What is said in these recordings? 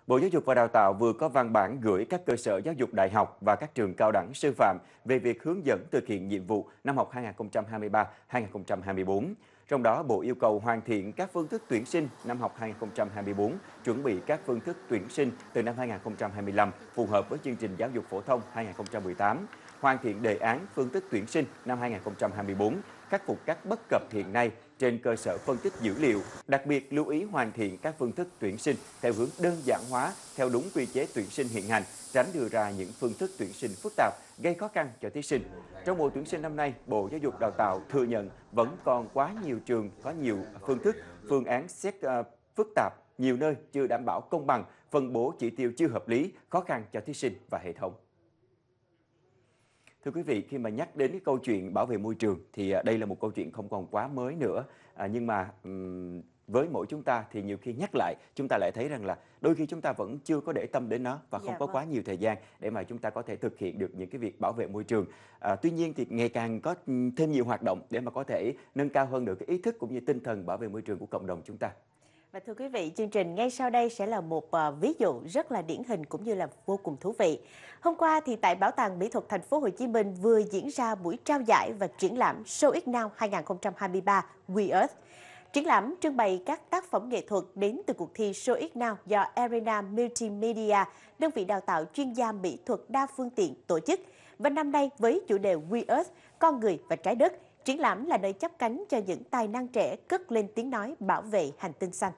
Bộ Giáo dục và Đào tạo vừa có văn bản gửi các cơ sở giáo dục đại học và các trường cao đẳng sư phạm về việc hướng dẫn thực hiện nhiệm vụ năm học 2023-2024. Trong đó, Bộ yêu cầu hoàn thiện các phương thức tuyển sinh năm học 2024, chuẩn bị các phương thức tuyển sinh từ năm 2025 phù hợp với chương trình giáo dục phổ thông 2018, hoàn thiện đề án phương thức tuyển sinh năm 2024, khắc phục các bất cập hiện nay trên cơ sở phân tích dữ liệu, đặc biệt lưu ý hoàn thiện các phương thức tuyển sinh theo hướng đơn giản hóa theo đúng quy chế tuyển sinh hiện hành, tránh đưa ra những phương thức tuyển sinh phức tạp gây khó khăn cho thí sinh. Trong mùa tuyển sinh năm nay, Bộ Giáo dục Đào tạo thừa nhận vẫn còn quá nhiều trường có nhiều phương thức, phương án xét phức tạp, nhiều nơi chưa đảm bảo công bằng, phân bố chỉ tiêu chưa hợp lý, khó khăn cho thí sinh và hệ thống. Thưa quý vị, khi mà nhắc đến cái câu chuyện bảo vệ môi trường thì đây là một câu chuyện không còn quá mới nữa. Nhưng mà với mỗi chúng ta thì nhiều khi nhắc lại chúng ta lại thấy rằng là đôi khi chúng ta vẫn chưa có để tâm đến nó và không có quá nhiều thời gian để mà chúng ta có thể thực hiện được những cái việc bảo vệ môi trường. Tuy nhiên thì ngày càng có thêm nhiều hoạt động để mà có thể nâng cao hơn được cái ý thức cũng như tinh thần bảo vệ môi trường của cộng đồng chúng ta. Và thưa quý vị, chương trình ngay sau đây sẽ là một ví dụ rất là điển hình cũng như là vô cùng thú vị. Hôm qua thì tại Bảo tàng Mỹ thuật Thành phố Hồ Chí Minh vừa diễn ra buổi trao giải và triển lãm Show It Now 2023 We Earth. Triển lãm trưng bày các tác phẩm nghệ thuật đến từ cuộc thi Show It Now do Arena Multimedia, đơn vị đào tạo chuyên gia mỹ thuật đa phương tiện tổ chức. Và năm nay với chủ đề We Earth, con người và trái đất, triển lãm là nơi chắp cánh cho những tài năng trẻ cất lên tiếng nói bảo vệ hành tinh xanh.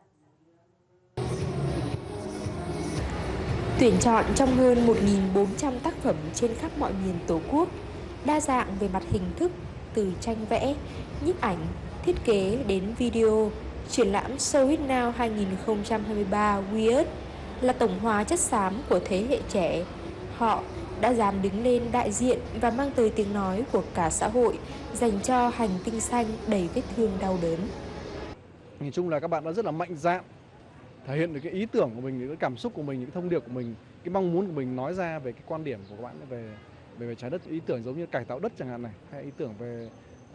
Tuyển chọn trong hơn 1.400 tác phẩm trên khắp mọi miền Tổ quốc, đa dạng về mặt hình thức, từ tranh vẽ, nhiếp ảnh, thiết kế đến video, triển lãm Show It Now 2023 We Earth là tổng hòa chất xám của thế hệ trẻ. Họ đã dám đứng lên đại diện và mang tới tiếng nói của cả xã hội dành cho hành tinh xanh đầy vết thương đau đớn. Nhìn chung là các bạn đã rất là mạnh dạn thể hiện được cái ý tưởng của mình, những cái cảm xúc của mình, những cái thông điệp của mình, cái mong muốn của mình nói ra về cái quan điểm của các bạn về trái đất, ý tưởng giống như cải tạo đất chẳng hạn này, hay ý tưởng về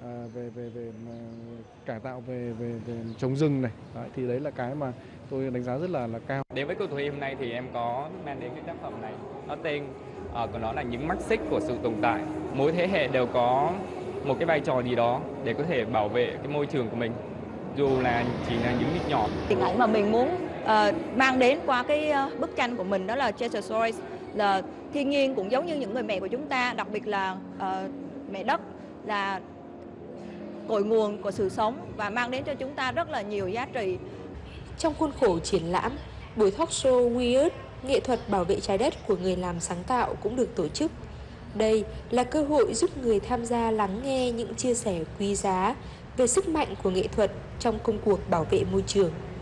cải tạo về trồng rừng này. Đấy, thì đấy là cái mà tôi đánh giá rất là cao. Đến với cuộc thi hôm nay thì em có mang đến cái tác phẩm này, nó tên của nó là những mắt xích của sự tồn tại. Mỗi thế hệ đều có một cái vai trò gì đó để có thể bảo vệ cái môi trường của mình, dù là chỉ là những việc nhỏ. Hình ảnh mà mình muốn mang đến qua cái bức tranh của mình đó là Cheetosaurus, là thiên nhiên cũng giống như những người mẹ của chúng ta, đặc biệt là mẹ đất là cội nguồn của sự sống và mang đến cho chúng ta rất là nhiều giá trị. Trong khuôn khổ triển lãm, buổi talk show We Earth, nghệ thuật bảo vệ trái đất của người làm sáng tạo cũng được tổ chức. Đây là cơ hội giúp người tham gia lắng nghe những chia sẻ quý giá về sức mạnh của nghệ thuật trong công cuộc bảo vệ môi trường.